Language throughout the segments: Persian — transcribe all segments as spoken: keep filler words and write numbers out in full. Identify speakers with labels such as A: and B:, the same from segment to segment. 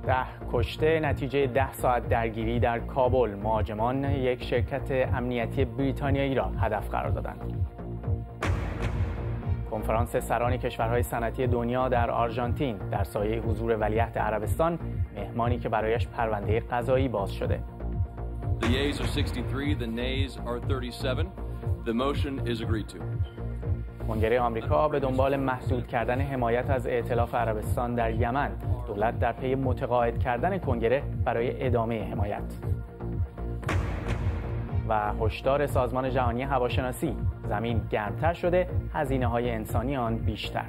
A: ده کشته نتیجه ده ساعت درگیری در کابل. مهاجمان یک شرکت امنیتی بریتانیایی را هدف قرار دادند. کنفرانس سران کشورهای صنعتی دنیا در آرژانتین در سایه حضور ولیعهد عربستان، مهمانی که برایش پرونده قضایی باز شده.
B: The yeas are sixty-three, the nays are thirty-seven. The motion is agreed to.
A: کنگره آمریکا به دنبال محدود کردن حمایت از ائتلاف عربستان در یمن. دولت در پی متقاعد کردن کنگره برای ادامه حمایت. و هشدار سازمان جهانی هواشناسی، زمین گرمتر شده، هزینه‌های انسانی آن بیشتر.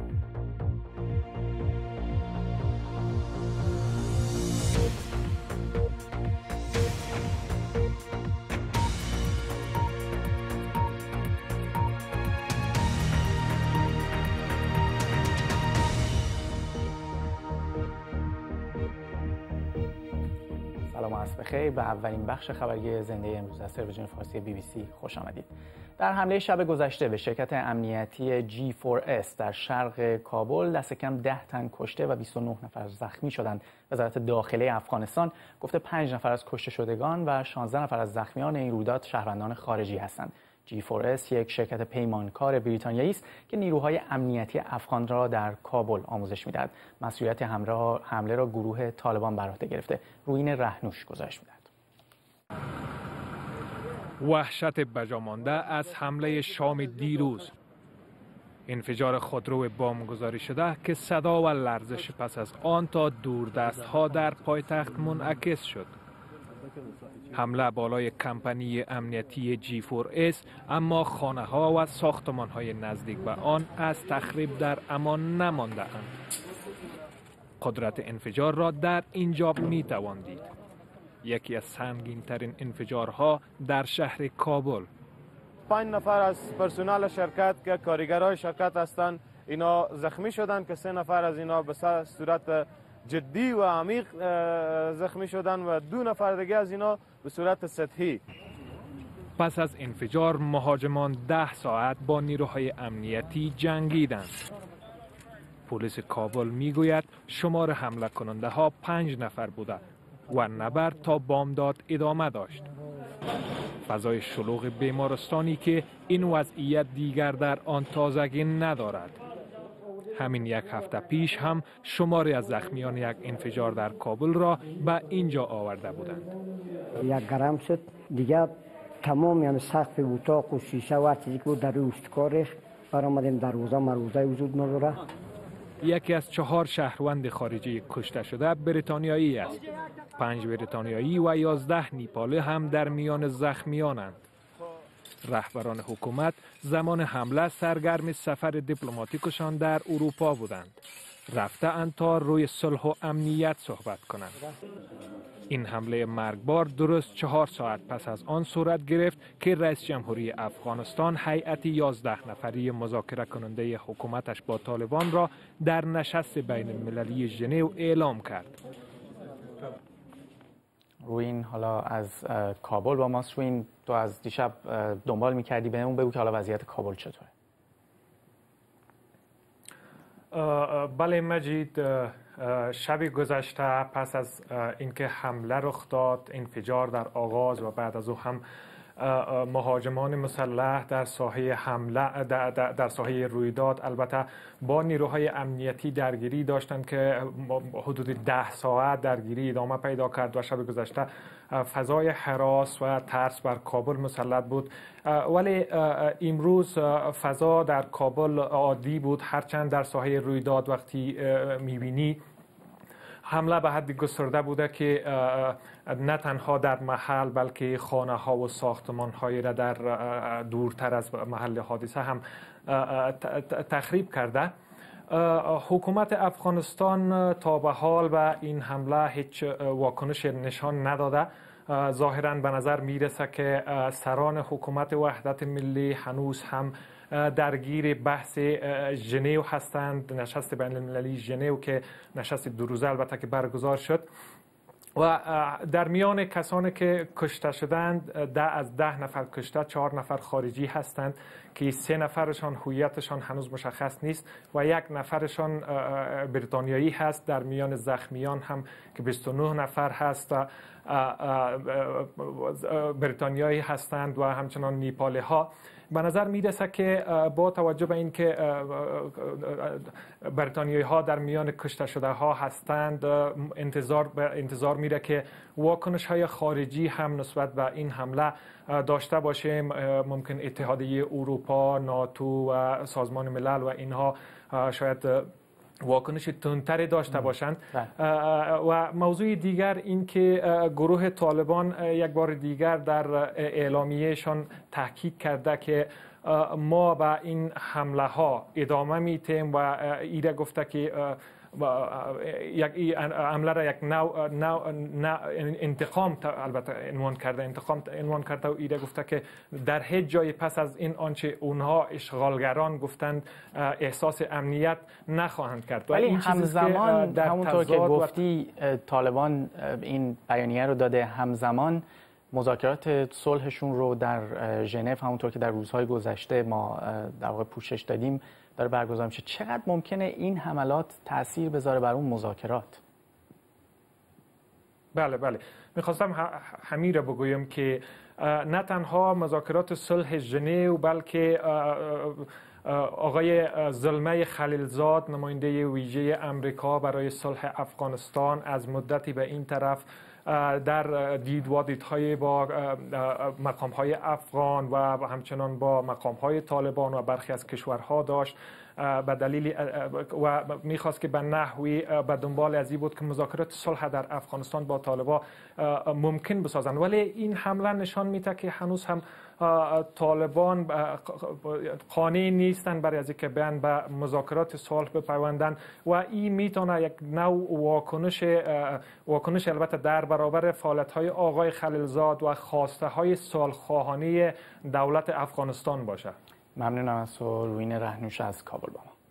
A: سلام و عصر بخیر. به اولین بخش خبری زنده امروز از تلویزیون فارسی بی بی سی خوش آمدید. در حمله شب گذشته به شرکت امنیتی جی فور اس در شرق کابل دست کم ده تن کشته و بیست و نه نفر زخمی شدند. وزارت داخله افغانستان گفته پنج نفر از کشته شدگان و شانزده نفر از زخمیان این رویداد شهروندان خارجی هستند. جی فور اس یک شرکت پیمانکار بریتانیایی است که نیروهای امنیتی افغان را در کابل آموزش می‌دهد. مسئولیت حمله را گروه طالبان بر عهده گرفته. روین رهنوش گزارش می‌دهد.
C: وحشت بجامانده از حمله شام دیروز. انفجار خودرو بمب گذاری شده که صدا و لرزش پس از آن تا دوردست‌ها در پایتخت منعکس شد. حمله بالای کمپانی امنیتی جی فور اس، اما خانه ها و ساختمان های نزدیک به آن از تخریب در امان نمانده اند. قدرت انفجار را در اینجا می توان دید. یکی از سنگین ترین انفجارها در شهر کابل.
D: پنج نفر از پرسنل شرکت که کارگرای شرکت هستند اینا زخمی شدند که سه نفر از اینا به صورت جدی و عمیق زخمی شدن و دو نفر دیگه از اینا به صورت سطحی.
C: پس از انفجار مهاجمان ده ساعت با نیروهای امنیتی جنگیدند. پلیس کابل میگوید شمار حمله کننده ها پنج نفر بوده و نبرد تا بامداد ادامه داشت. فضای شلوغ بیمارستانی که این وضعیت دیگر در آن تازگی ندارد. همین یک هفته پیش هم شماری از زخمیان یک انفجار در کابل را به اینجا آورده بودند.
E: یک گرم شد دیگه تمام یعنی سقف اتاق و شیشه و چیزی که در استکارش برآمدیم دروازه مروزه وجود نداره.
C: یکی از چهار شهروند خارجی کشته شده بریتانیایی است. پنج بریتانیایی و یازده نیپالی هم در میان زخمیانند. رهبران حکومت زمان حمله سرگرم سفر دیپلماتیکشان در اروپا بودند. رفته اند تا روی صلح و امنیت صحبت کنند. این حمله مرگبار درست چهار ساعت پس از آن صورت گرفت که رئیس جمهوری افغانستان هیئت یازده نفری مذاکره کننده حکومتش با طالبان را در نشست بین المللی ژنو اعلام کرد.
A: روین حالا از کابل با ماست. روین تو از دیشب دنبال می‌کردی، بهمون بگو که حالا وضعیت کابل چطوره؟
C: بله مجید، شب گذشته پس از اینکه حمله رخ داد، انفجار در آغاز و بعد از او هم مهاجمان مسلح در ساحه حمله در, در, در ساحه رویداد البته با نیروهای امنیتی درگیری داشتند که حدود ده ساعت درگیری ادامه پیدا کرد و شب گذشته فضای هراس و ترس بر کابل مسلط بود. ولی امروز فضا در کابل عادی بود، هرچند در ساحه رویداد وقتی میبینی حمله به حد گسترده بوده که نه تنها در محل بلکه خانه ها و ساختمان هایی را در دورتر از محل حادثه هم تخریب کرده. حکومت افغانستان تا به حال به این حمله هیچ واکنش نشان نداده. ظاهراً به نظر میرسه که سران حکومت وحدت ملی هنوز هم درگیر بحث ژنو هستند، نشست بین المللی ژنو که نشست دو روزه البته که برگزار شد. و در میان کسانی که کشته شدند ده از ده نفر کشته، چهار نفر خارجی هستند که سه نفرشان هویتشان هنوز مشخص نیست و یک نفرشان بریتانیایی هست. در میان زخمیان هم که بیست و نه نفر هست بریتانیایی هستند و همچنان نیپالی ها. به نظر میرسه که با توجه به اینکه بریتانیایی ها در میان کشته شده ها هستند، انتظار انتظار میره که واکنش های خارجی هم نسبت به این حمله داشته باشه. ممکن اتحادیه اروپا، ناتو و سازمان ملل و اینها شاید واکنش تندتری داشته باشند. و موضوع دیگر این که گروه طالبان یک بار دیگر در اعلامیهشان تاکید کرده که ما به این حمله ها ادامه میتیم و ایره گفته که یک حمله را یک نوع, نوع, نوع انتقام البته عنوان کرده انتقام عنوان کرده و ایده گفته که در هیچ جای پس از این آنچه اونها اشغالگران گفتند احساس امنیت نخواهند کرد.
A: ولی همزمان همونطور که گفتی طالبان این بیانیه رو داده، همزمان مذاکرات صلحشون رو در ژنو همونطور که در روزهای گذشته ما در واقع پوشش دادیم داره برگزار میشه. چقدر ممکنه این حملات تأثیر بذاره بر اون مذاکرات؟
C: بله بله میخواستم همین را بگویم که نه تنها مذاکرات صلح ژنو بلکه آقای زلمه خلیلزاد نماینده ویژه امریکا برای صلح افغانستان از مدتی به این طرف در دید و دیدهای با مقامهای افغان و همچنان با مقامهای طالبان و برخی از کشورها داشت به دلیل و میخواست که به نحوی به دنبال ازی بود که مذاکرات صلح در افغانستان با طالبان ممکن بسازند. ولی این حمله نشان میده که هنوز هم طالبان قانع نیستند برای از اینکه بیان به مذاکرات صلح بپیوندند و این میتونه یک نوع واکنش واکنش البته در برابر فعالیت‌های آقای خلیلزاد و خواسته های صلح‌خواهانه دولت افغانستان باشه.
A: ممنونم از تو روین رهنوش از کابل با ما.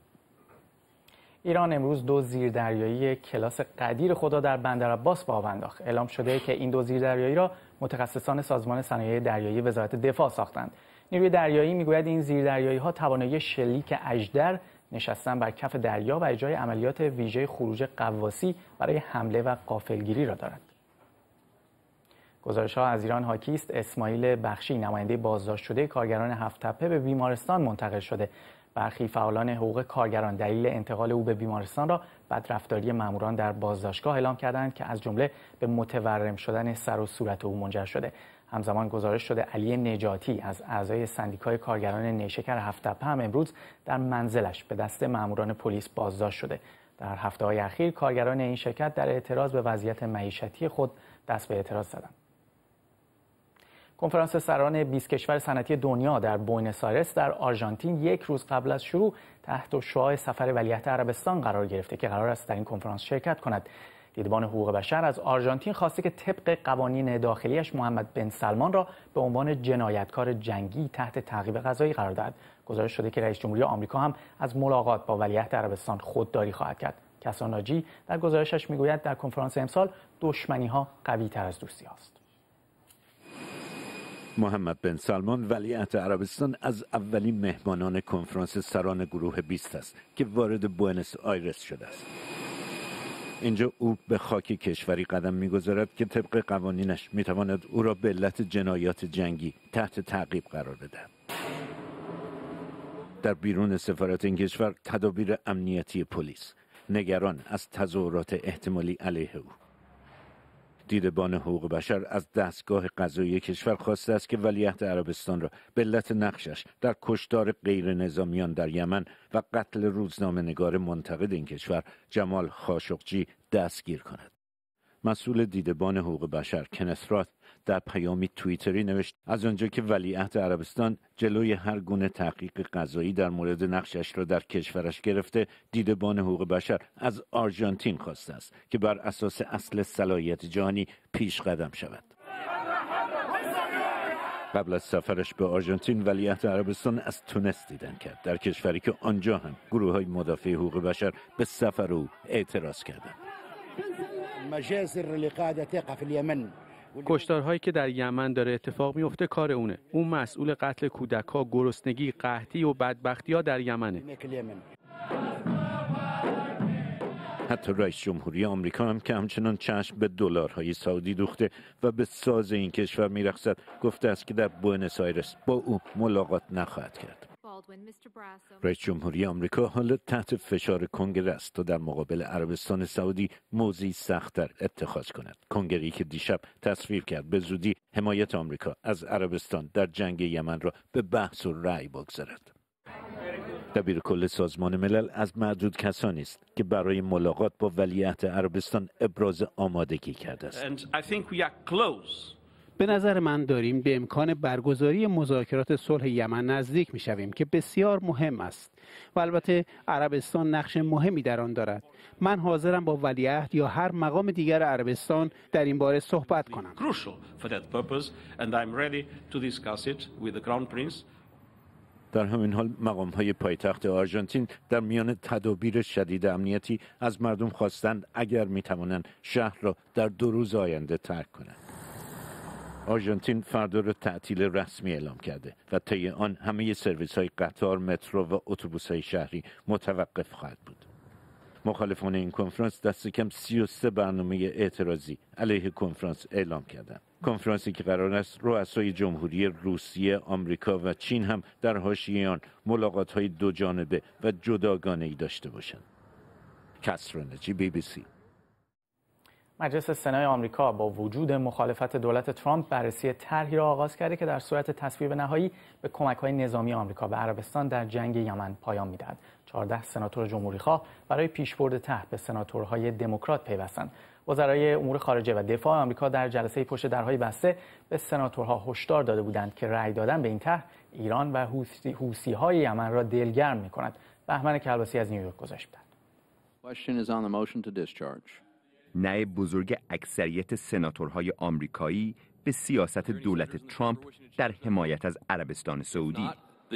A: ایران امروز دو زیردریایی کلاس قدیر خدا در بندرعباس به آب انداخت. اعلام شده که این دو زیردریایی را متخصصان سازمان صنایع دریایی وزارت دفاع ساختند. نیروی دریایی میگوید این زیردریایی‌ها توانایی شلیک اژدر، نشستن بر کف دریا و اجرای عملیات ویژه خروج غواصی برای حمله و غافلگیری را دارد. گزارش‌ها از ایران حاکی است. اسماعیل بخشی نماینده بازداشت شده کارگران هفت تپه به بیمارستان منتقل شده. برخی فعالان حقوق کارگران دلیل انتقال او به بیمارستان را بدرفتاری ماموران در بازداشتگاه اعلام کردند که از جمله به متورم شدن سر و صورت او منجر شده. همزمان گزارش شده علی نجاتی از اعضای سندیکای کارگران نیشکر هفت تپه هم امروز در منزلش به دست ماموران پلیس بازداشت شده. در هفته‌های اخیر کارگران این شرکت در اعتراض به وضعیت معیشتی خود دست به اعتراض زدند. کنفرانس سران بیست کشور صنعتی دنیا در بوئنوس آیرس در آرژانتین یک روز قبل از شروع تحت شعاع سفر ولیعهد عربستان قرار گرفته که قرار است در این کنفرانس شرکت کند. دیدبان حقوق بشر از آرژانتین خواسته که طبق قوانین داخلیش محمد بن سلمان را به عنوان جنایتکار جنگی تحت تعقیب قضایی قرار دهد. گزارش شده که رئیس جمهوری آمریکا هم از ملاقات با ولیعهد عربستان خودداری خواهد کرد. کسان ناجی در گزارشش میگوید در کنفرانس امسال دشمنی‌ها قوی‌تر از دوستی‌هاست.
F: محمد بن سلمان ولیعهد عربستان از اولین مهمانان کنفرانس سران گروه بیست است که وارد بوئنوس آیرس شده است. اینجا او به خاک کشوری قدم می‌گذارد که طبق قوانینش می‌تواند او را به علت جنایات جنگی تحت تعقیب قرار بدهد. در بیرون سفارت این کشور تدابیر امنیتی پلیس نگران از تظاهرات احتمالی علیه او. دیدبان حقوق بشر از دستگاه قضایی کشور خواسته است که ولیعهد عربستان را به علت نقشش در کشتار غیر نظامیان در یمن و قتل روزنامه‌نگار منتقد این کشور جمال خاشقجی دستگیر کند. مسئول دیدبان حقوق بشر کنت رات در پیامی توییتری نوشت از آنجا که ولیعهد عربستان جلوی هر گونه تحقیق قضایی در مورد نقشش را در کشورش گرفته، دیدبان حقوق بشر از آرژانتین خواسته است که بر اساس اصل صلاحیت جهانی پیش قدم شود. قبل از سفرش به آرژانتین ولیعهد عربستان از تونس دیدن کرد، در کشوری که آنجا هم گروه‌های مدافع حقوق بشر به سفر او اعتراض کردند.
G: کشتارهایی که در یمن داره اتفاق میفته کار اونه. اون مسئول قتل کودک‌ها، گرسنگی، قحطی و بدبختی‌ها در یمنه.
F: حتی رئیس جمهوری آمریکا هم که همچنان چشم به دلارهای سعودی دوخته و به ساز این کشور میرقصد، گفته است که در بوئنوس آیرس با او ملاقات نخواهد کرد. رئیس جمهوری آمریکا حالا تحت فشار کنگره است تا در مقابل عربستان سعودی موضعی سخت‌تر اتخاذ کند. کنگره‌ای که دیشب تصویب کرد به زودی حمایت آمریکا از عربستان در جنگ یمن را به بحث و رأی بگذارد. دبیر کل سازمان ملل از معدود کسانی است که برای ملاقات با ولیعهد عربستان ابراز آمادگی کرده است.
G: به نظر من داریم به امکان برگزاری مذاکرات صلح یمن نزدیک می‌شویم که بسیار مهم است و البته عربستان نقش مهمی در آن دارد. من حاضرم با ولیعهد یا هر مقام دیگر عربستان در این باره صحبت کنم.
F: در همین حال مقام‌های پایتخت آرژانتین در میان تدابیر شدید امنیتی از مردم خواستند اگر می‌توانند شهر را در دو روز آینده ترک کنند. آرژانتین فردا را تعطیل رسمی اعلام کرده و طی آن همه سرویس‌های قطار، مترو و اتوبوس‌های شهری متوقف خواهد بود. مخالفان این کنفرانس دست کم سی و سه برنامه اعتراضی علیه کنفرانس اعلام کردند. کنفرانسی که قرار است رؤسای جمهوری روسیه، آمریکا و چین هم در حاشیه آن ملاقات‌های دو جانبه و جداگانه‌ای داشته باشند. کسرانجی، بی بی سی.
A: مجلس سنای آمریکا با وجود مخالفت دولت ترامپ بررسی طرحی را آغاز کرده که در صورت تصویب نهایی به کمک‌های نظامی آمریکا به عربستان در جنگ یمن پایان می‌دهد. چهارده سناتور جمهوری‌خواه برای پیشبرد طرح به سناتورهای دموکرات پیوستند. وزرای امور خارجه و دفاع آمریکا در جلسه پشت درهای بسته به سناتورها هشدار داده بودند که رأی دادن به این طرح ایران و حوثی‌های یمن را دلگرم می‌کند. بهمن کلباسی از نیویورک گزارش می‌دهد.
H: نه بزرگ اکثریت سناتورهای آمریکایی به سیاست دولت ترامپ در حمایت از عربستان سعودی.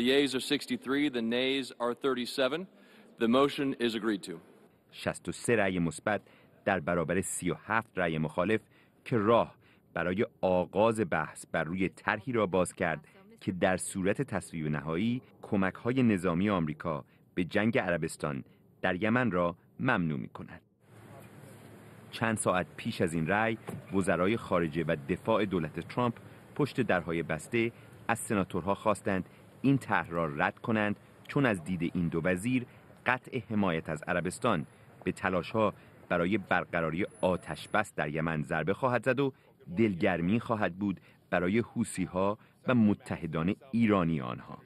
H: شصت و سه رأی مثبت در برابر سی و هفت رأی مخالف که راه برای آغاز بحث بر روی طرحی را باز کرد که در صورت تصویب نهایی کمک‌های نظامی آمریکا به جنگ عربستان در یمن را ممنوع می‌کند. چند ساعت پیش از این رأی، وزرای خارجه و دفاع دولت ترامپ پشت درهای بسته از سناتورها خواستند این طرح را رد کنند، چون از دید این دو وزیر قطع حمایت از عربستان به تلاش‌ها برای برقراری آتش بس در یمن ضربه خواهد زد و دلگرمی خواهد بود برای حوثی‌ها و متحدان ایرانی آنها.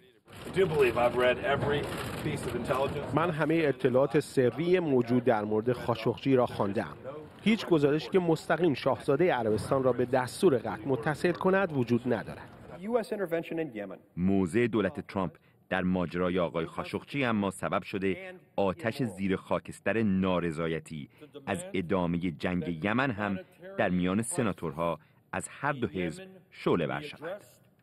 I: من همه اطلاعات سری موجود در مورد خاشقچی را خواندم. هیچ گزارشی که مستقیم شاهزاده عربستان را به دستور قتل متصل کند وجود ندارد.
H: موضع دولت ترامپ در ماجرای آقای خاشقچی اما سبب شده آتش زیر خاکستر نارضایتی از ادامه جنگ یمن هم در میان سناتورها از هر دو حزب شعله ور شود.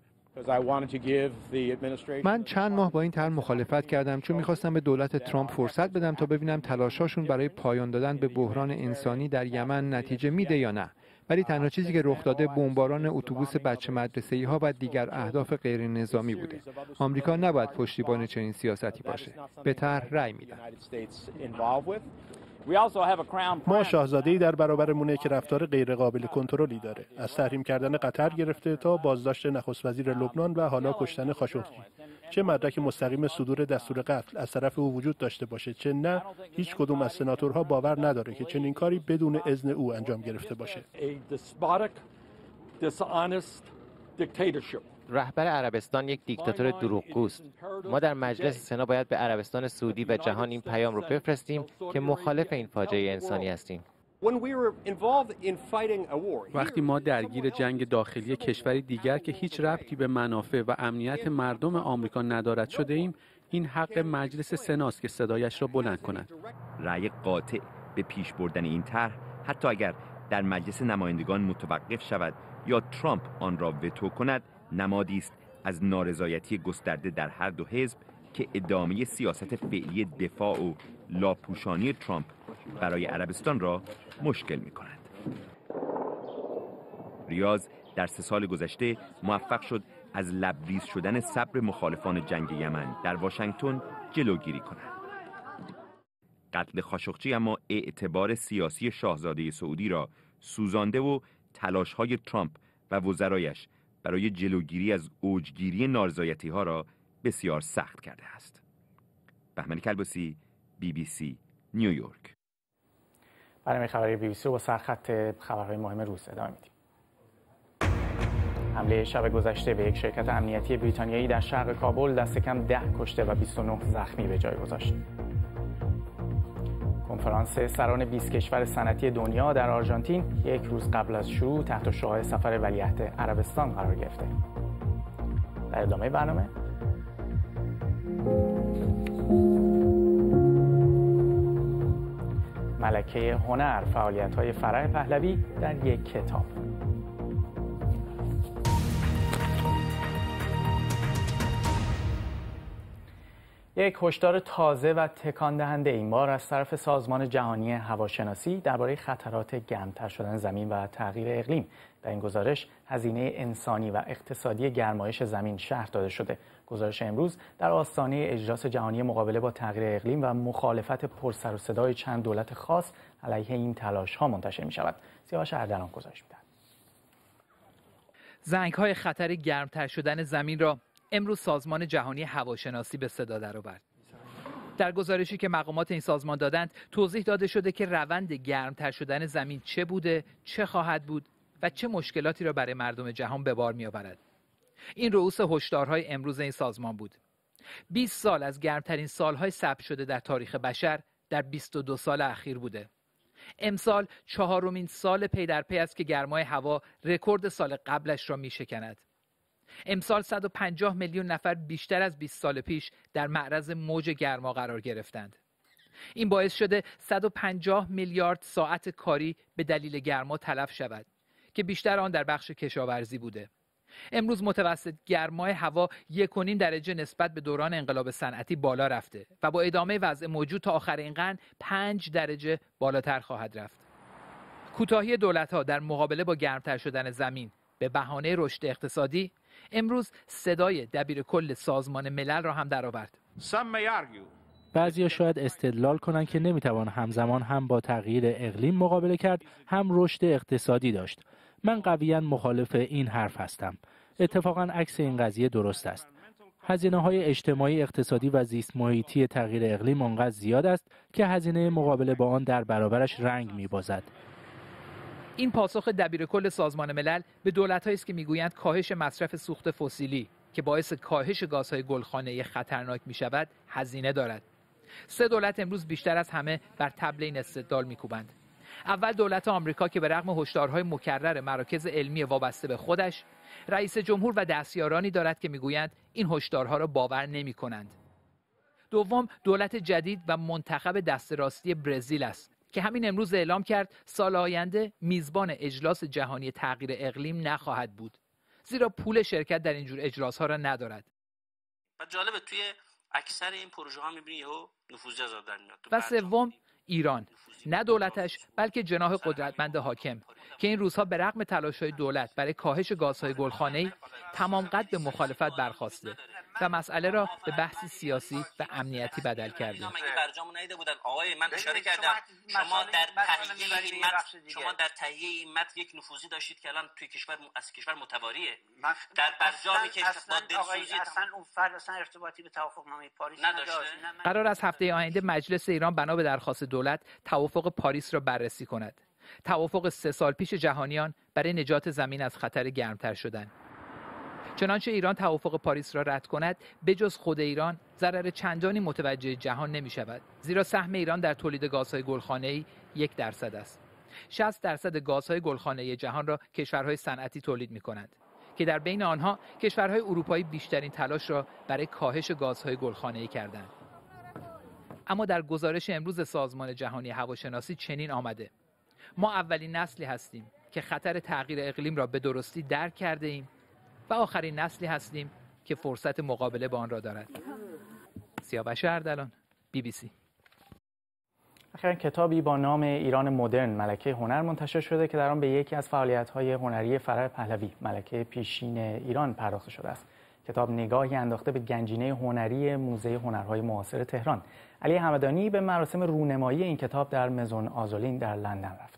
J: من چند ماه با این طرح مخالفت کردم چون می‌خواستم به دولت ترامپ فرصت بدم تا ببینم تلاشاشون برای پایان دادن به بحران انسانی در یمن نتیجه میده یا نه. ولی تنها چیزی که رخ داده بمباران اتوبوس بچه مدرسه‌ای‌ها و دیگر اهداف غیر نظامی بوده. آمریکا نباید پشتیبان چنین سیاستی باشه. به طرح رأی میدم.
I: ما شاهزاده‌ای در برابرمونه که رفتار غیر قابل کنترلی داره. از تحریم کردن قطر گرفته تا بازداشت نخست وزیر لبنان و حالا کشتن خاشقچی. چه مدرک مستقیم صدور دستور قتل از طرف او وجود داشته باشه، چه نه، هیچ کدوم از سناتورها باور نداره که چنین کاری بدون اذن او انجام گرفته باشه.
K: رهبر عربستان یک دیکتاتور دروغگوست. ما در مجلس سنا باید به عربستان سعودی و جهان این پیام رو بفرستیم که مخالف این فاجعه انسانی هستیم.
G: وقتی ما درگیر جنگ داخلی کشوری دیگر که هیچ ربطی به منافع و امنیت مردم آمریکا ندارد شده ایم، این حق مجلس سناست که صدایش را بلند کند.
H: رأی قاطع به پیش بردن این طرح حتی اگر در مجلس نمایندگان متوقف شود یا ترامپ آن را وتو کند، نمادی است از نارضایتی گسترده در هر دو حزب که ادامه سیاست فعلی دفاع و لاپوشانی ترامپ برای عربستان را مشکل می کند. ریاض در سه سال گذشته موفق شد از لبریز شدن صبر مخالفان جنگ یمن در واشنگتن جلوگیری کند. قتل خاشقچی اما اعتبار سیاسی شاهزاده سعودی را سوزانده و تلاش‌های ترامپ و وزرایش برای جلوگیری از اوجگیری نارضایتی‌ها را بسیار سخت کرده است. بهمن کلباسی، بی بی سی، نیویورک.
A: برنامه خبری بی بی سی رو با سرخط خبرهای مهم روز ادامه میدیم. حمله شب گذشته به یک شرکت امنیتی بریتانیایی در شرق کابل دست کم ده کشته و بیست و نه زخمی به جای گذاشت. کنفرانس سران بیست کشور صنعتی دنیا در آرژانتین یک روز قبل از شروع تحت شعاع سفر ولیعهد عربستان قرار گرفته. در ادامه برنامه ملکه هنر، فعالیت‌های فرح پهلوی در یک کتاب. یک هشدار تازه و تکان دهنده این بار از طرف سازمان جهانی هواشناسی درباره خطرات گرمتر شدن زمین و تغییر اقلیم. در این گزارش هزینه انسانی و اقتصادی گرمایش زمین شرح داده شده. گزارش امروز در آستانه اجلاس جهانی مقابله با تغییر اقلیم و مخالفت پرسر و صدای چند دولت خاص علیه این تلاش‌ها منتشر می‌شود. سیاوش اردلان گزارش می‌دهد.
L: زنگ‌های خطر گرمتر شدن زمین را امروز سازمان جهانی هواشناسی به صدا درآورد. در گزارشی که مقامات این سازمان دادند توضیح داده شده که روند گرمتر شدن زمین چه بوده، چه خواهد بود و چه مشکلاتی را برای مردم جهان به بار می‌آورد. این رؤوس هشدارهای امروز این سازمان بود. بیست سال از گرمترین سالهای ثبت شده در تاریخ بشر در بیست و دو سال اخیر بوده. امسال چهارمین سال پی در پی است که گرمای هوا رکورد سال قبلش را می‌شکند. امسال صد و پنجاه میلیون نفر بیشتر از بیست سال پیش در معرض موج گرما قرار گرفتند. این باعث شده صد و پنجاه میلیارد ساعت کاری به دلیل گرما تلف شود که بیشتر آن در بخش کشاورزی بوده. امروز متوسط گرمای هوا یک و نیم درجه نسبت به دوران انقلاب صنعتی بالا رفته و با ادامه وضع موجود تا آخر این قرن پنج درجه بالاتر خواهد رفت. کوتاهی دولت‌ها در مقابله با گرمتر شدن زمین به بهانه رشد اقتصادی امروز صدای دبیر کل سازمان ملل را هم درآورد.
M: بعضیا شاید استدلال کنند که نمیتوان همزمان هم با تغییر اقلیم مقابله کرد هم رشد اقتصادی داشت. من قویاً مخالف این حرف هستم. اتفاقاً عکس این قضیه درست است. هزینه‌های اجتماعی، اقتصادی و زیست محیطی تغییر اقلیم آنقدر زیاد است که هزینه مقابله با آن در برابرش رنگ می‌بازد.
L: این پاسخ دبیر کل سازمان ملل به دولت‌هایی است که میگویند کاهش مصرف سوخت فسیلی که باعث کاهش گازهای گلخانه‌ای خطرناک می‌شود هزینه دارد. سه دولت امروز بیشتر از همه بر طبل این استدلال می‌کوبند. اول دولت آمریکا که به رغم هشدارهای مکرر مراکز علمی وابسته به خودش، رئیس جمهور و دستیارانی دارد که میگویند این هشدارها را باور نمی‌کنند. دوم دولت جدید و منتخب دست راستی برزیل است که همین امروز اعلام کرد سال آینده میزبان اجلاس جهانی تغییر اقلیم نخواهد بود، زیرا پول شرکت در اینجور اجلاس‌ها را ندارد.
N: و جالبه توی اکثر این پروژه ها می‌بینی یهو نفوذی از در میاد.
L: و سوم ایران، نه دولتش بلکه جناح قدرتمند حاکم که این روزها به رغم تلاش‌های دولت برای کاهش گازهای گلخانه‌ای تمام قد به مخالفت برخاسته و مسئله را به بحثی سیاسی و امنیتی بدل کرده.
N: برجامو ندیده بودن آقای من اشاره کردم شما در تهیه این متن شما در تهیه این متن یک نفوذی داشتید که الان توی کشور از کشور متواریه. در برجامی که با دلسوزی
O: اصلا اون فرد اصلا ارتباطی به توافقنامه پاریس نداشته.
L: قرار است هفته آینده مجلس ایران بنا به درخواست دولت توافق پاریس را بررسی کند. توافق سه سال پیش جهانیان برای نجات زمین از خطر گرمتر شدن. چنانچه ایران توافق پاریس را رد کند، بجز خود ایران ضرر چندانی متوجه جهان نمی شود، زیرا سهم ایران در تولید گازهای گلخانه‌ای یک درصد است. شصت درصد گازهای گلخانه‌ای جهان را کشورهای صنعتی تولید می کنند که در بین آنها کشورهای اروپایی بیشترین تلاش را برای کاهش گازهای گلخانه‌ای کردند. اما در گزارش امروز سازمان جهانی هواشناسی چنین آمده: ما اولین نسلی هستیم که خطر تغییر اقلیم را به درستی درک کرده ایم و آخرین نسلی هستیم که فرصت مقابله با آن را دارد. سیاوش اردلان، بی بی سی.
A: اخیراً کتابی با نام ایران مدرن ملکه هنر منتشر شده که در آن به یکی از فعالیت‌های هنری فرح پهلوی ملکه پیشین ایران پرداخته شده است. کتاب نگاهی انداخته به گنجینه هنری موزه هنرهای معاصر تهران. علی همدانی به مراسم رونمایی این کتاب در مزون آزولین در لندن رفته.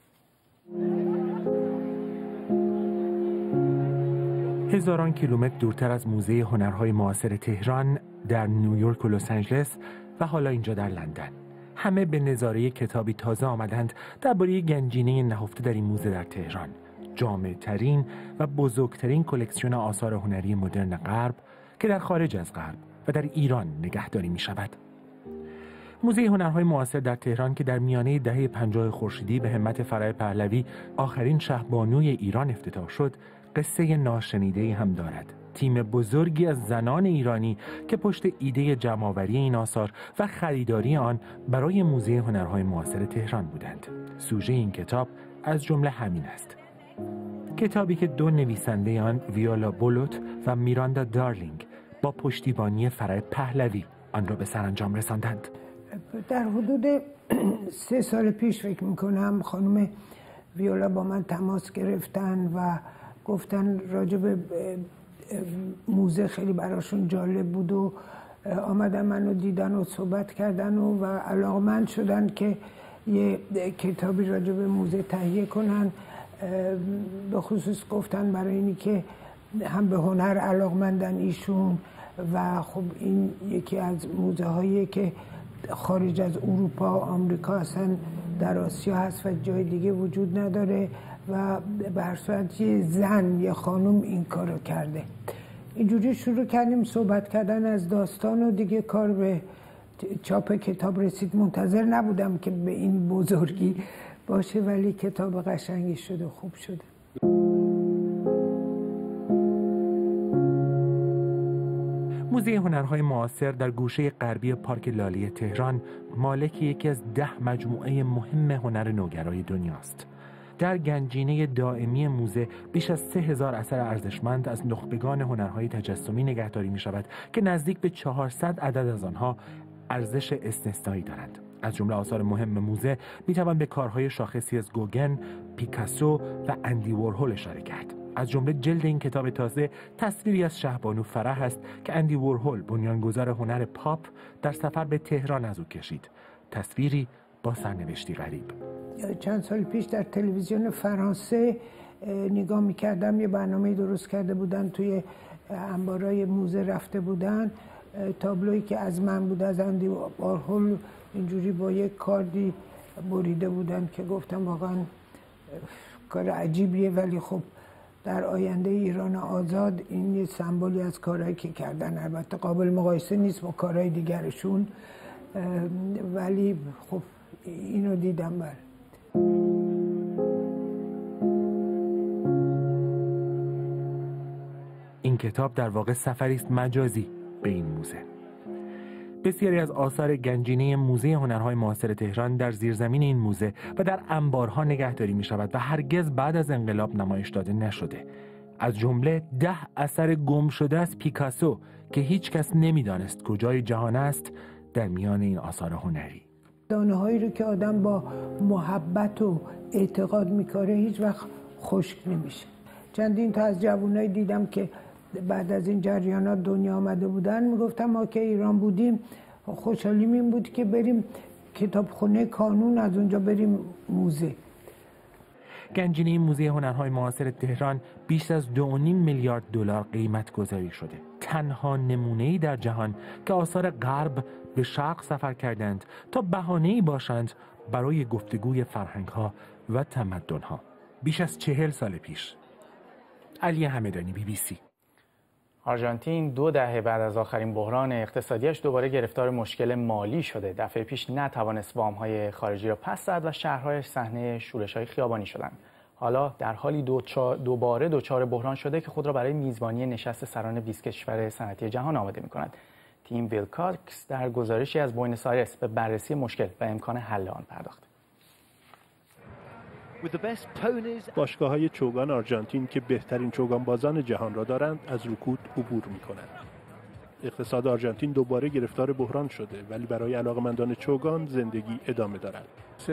P: هزاران کیلومتر دورتر از موزه هنرهای معاصر تهران در نیویورک و لس آنجلس و حالا اینجا در لندن، همه به نظاره کتابی تازه آمدند درباره گنجینه نهفته در این موزه در تهران، جامع‌ترین و بزرگترین کلکسیون آثار هنری مدرن غرب که در خارج از غرب و در ایران نگهداری می شود. موزه هنرهای معاصر در تهران که در میانه دهه پنجاه خورشیدی به همت فرح پهلوی آخرین شهبانوی ایران افتتاح شد، قصه ناشنیده‌ای هم دارد. تیم بزرگی از زنان ایرانی که پشت ایده جمع‌آوری این آثار و خریداری آن برای موزه هنرهای معاصر تهران بودند. سوژه این کتاب از جمله همین است. کتابی که دو نویسنده آن، ویولا بولوت و میراندا دارلینگ، با پشتیبانی فرح پهلوی آن را به سرانجام رساندند.
Q: در حدود سه سال پیش فکر میکنم خانم ویولا با من تماس گرفتن و گفتن راجع به موزه خیلی براشون جالب بود و آمدن منو دیدن و صحبت کردن و, و علاقمند شدن که یه کتابی راجع به موزه تهیه کنن. به خصوص گفتن برای اینی که هم به هنر علاقمندن ایشون و خب این یکی از موزه هایی که خارج از اروپا و آمریکا اصلا در آسیا هست و جای دیگه وجود نداره و به هر صورت یه زن یه خانم این کارو کرده. اینجوری شروع کردیم صحبت کردن از داستان و دیگه کار به چاپ کتاب رسید. منتظر نبودم که به این بزرگی باشه ولی کتاب قشنگی شده، خوب شده.
P: موزه هنرهای معاصر در گوشه غربی پارک لاله تهران مالک یکی از ده مجموعه مهم هنر نوگرای دنیاست. در گنجینه دائمی موزه بیش از سه هزار اثر ارزشمند از نخبگان هنرهای تجسمی نگهداری می شود که نزدیک به چهارصد عدد از آنها ارزش استثنایی دارند. از جمله آثار مهم موزه می توان به کارهای شاخصی از گوگن، پیکاسو و اندی وارهول اشاره کرد. از جمله جلد این کتاب تازه تصویری از شهبانو فرح است که اندی وارهول، بنیانگذار هنر پاپ، در سفر به تهران از او کشید. تصویری با سرنوشتی غریب.
Q: چند سال پیش در تلویزیون فرانسه نگاه می‌کردم، یه برنامه درست کرده بودن، توی انبارای موزه رفته بودن، تابلویی که از من بود از اندی وارهول اینجوری با یک کاردی بریده بودن که گفتم واقعا کار عجیبیه ولی خب در آینده ایران آزاد این یه سمبولی از کارهایی که کردن، البته قابل مقایسه نیست با کارهای دیگرشون ولی خب اینو دیدم. بر
P: این کتاب در واقع سفری است مجازی به این موزه. بسیاری از آثار گنجینه موزه هنرهای معاصر تهران در زیرزمین این موزه و در انبارها نگهداری می شود و هرگز بعد از انقلاب نمایش داده نشده. از جمله ده اثر گم شده از پیکاسو که هیچ کس نمی دانست کجای جهان است در میان این آثار هنری.
Q: دانه هایی رو که آدم با محبت و اعتقاد میکاره هیچ وقت خشک نمیشه. چندین تا از جوانایی دیدم که بعد از این جریانات دنیا آمده بودن میگفتم ما که ایران بودیم خوشحالیم این بود که بریم کتابخونه کانون، از اونجا بریم موزه.
P: گنجینه موزه هنرهای معاصر تهران بیش از دو و نیم میلیارد دلار قیمت گذاری شده. تنها نمونه‌ای در جهان که آثار غرب به شرق سفر کردند تا بهانه‌ای باشند برای گفتگوی فرهنگ‌ها و تمدن‌ها. بیش از چهل سال پیش. علی همدانی، بی بی سی.
A: آرژانتین دو دهه بعد از آخرین بحران اقتصادیش دوباره گرفتار مشکل مالی شده. دفعه پیش نتوانست وام‌های خارجی را پس زد و شهرهایش صحنه شورش‌های خیابانی شدند. حالا در حالی دوباره دچار بحران شده که خود را برای میزبانی نشست سران بیست کشور صنعتی جهان آماده می‌کند. تیم ویلکاکس در گزارشی از بوئنوس آیرس به بررسی مشکل و امکان حل آن پرداخت.
I: باشگاه‌های چوگان آرژانتین که بهترین چوگانبازان جهان را دارند از رکود عبور می‌کنند. اقتصاد آرژانتین دوباره گرفتار بحران شده، ولی برای علاقه‌مندان چوگان زندگی ادامه دارد.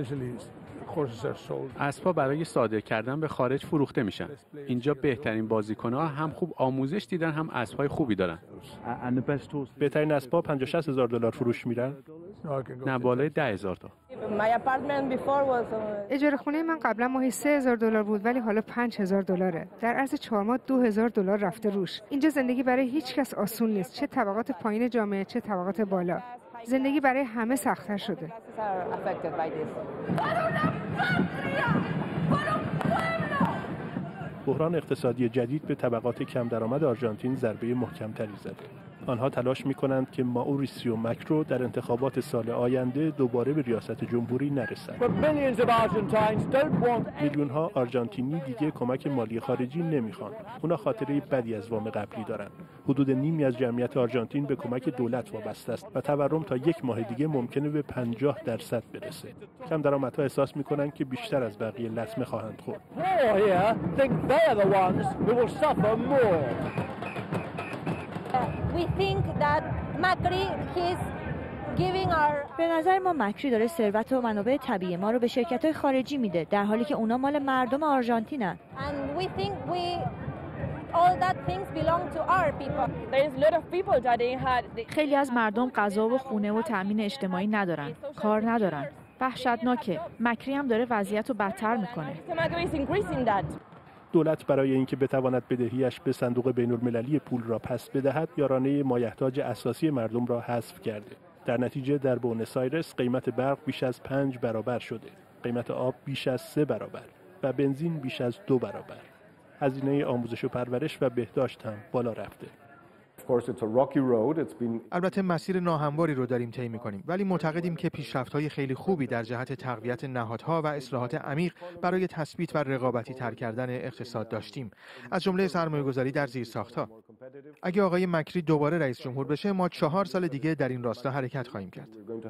R: اسب‌ها برای صادر کردن به خارج فروخته میشن. اینجا بهترین بازیکن‌ها هم خوب آموزش دیدن، هم اسب‌های خوبی دارن.
I: بهترین اسب‌ها پنجاه شصت هزار دلار فروش میرن؟
R: نه، بالای ده هزار تا.
S: اجاره خونه من قبلا ماهی سه هزار دلار بود، ولی حالا پنج هزار دلاره. در عرض چهار ماه دو هزار دلار رفته روش. اینجا زندگی برای هیچ کس آسون نیست، چه طبقات پایین جامعه چه طبقات بالا. زندگی برای همه سخت‌تر شده.
I: بحران اقتصادی جدید به طبقات کم درآمد آرژانتین ضربه محکم‌تری زده. آنها تلاش می‌کنند که ماوریسیو ماکرو در انتخابات سال آینده دوباره به ریاست جمهوری نرسد. میلیون‌ها آرژانتینی دیگه کمک مالی خارجی نمی‌خوان. اونا خاطره بدی از وام قبلی دارن. حدود نیمی از جمعیت آرژانتین به کمک دولت وابسته است و تورم تا یک ماه دیگه ممکنه به پنجاه درصد برسه. کم درآمدها احساس می‌کنن که بیشتر از بقیه لطمه خواهند خورد.
T: We think that Macri is giving our...
U: به نظر ما مکری داره ثروت و منابع طبیعی ما رو به شرکت‌های خارجی میده، در حالی که اونا مال مردم آرژانتینن.
T: And we think we all that things belong to our people. There is a lot of people that they had.
V: خیلی از مردم غذا و خونه و تامین اجتماعی ندارن، کار ندارن. وحشتناکه. مکری هم داره وضعیت رو بدتر میکنه.
I: دولت برای اینکه بتواند بدهیش به صندوق بین‌المللی پول را پس بدهد، یارانه مایحتاج اساسی مردم را حذف کرده. در نتیجه در بوئنوس آیرس قیمت برق بیش از پنج برابر شده، قیمت آب بیش از سه برابر و بنزین بیش از دو برابر. هزینه آموزش و پرورش و بهداشت هم بالا رفته.
W: البته مسیر ناهمواری رو داریم طی می‌کنیم، ولی معتقدیم که پیشرفت‌های خیلی خوبی در جهت تقویت نهادها و اصلاحات عمیق برای تثبیت و رقابتی تر کردن اقتصاد داشتیم، از جمله سرمایه‌گذاری در زیرساخت‌ها. اگه آقای مکری دوباره رئیس جمهور بشه، ما چهار سال دیگه در این راستا حرکت خواهیم کرد.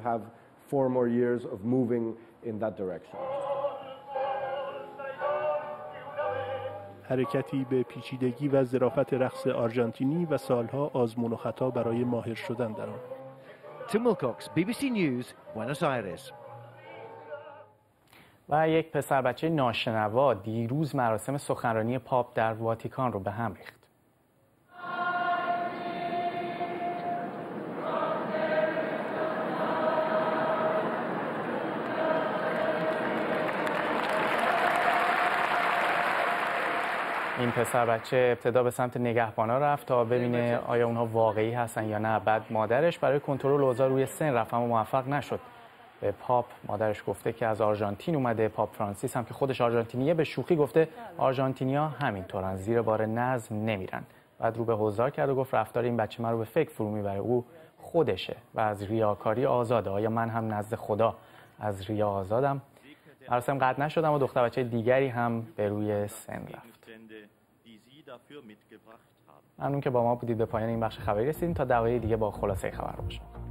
I: حرکتی به پیچیدگی و ظرافت رقص آرژانتینی و سالها آزمون و خطا برای ماهر شدن در آن.
X: تیم ویلکوکس، بی بی سی نیوز، بوئنوس آیرس.
A: و یک پسر بچه ناشنوا دیروز مراسم سخنرانی پاپ در واتیکان رو به هم ریخت. این پسر بچه ابتدا به سمت نگهبانا رفت تا ببینه آیا اونها واقعی هستن یا نه. بعد مادرش برای کنترل اوضاع روی سن رفت اما موفق نشد. به پاپ مادرش گفته که از آرژانتین اومده. پاپ فرانسیس هم که خودش آرژانتینیه به شوخی گفته آرژانتینیا همینطورن، زیر بار نظم نمیرن. بعد رو به حضار کرد و گفت رفتار این بچه من رو به فکر فرو میبره. او خودشه و از ریاکاری آزاده. آیا من هم نزد خدا از ریا آزادم؟ مراسم قطع نشد اما دختر بچه دیگری هم به روی سن رفت. ممنون که با ما بودید. به پایان این بخش خبری رسیدیم. تا دقایق دیگه با خلاصه خبر باشیم.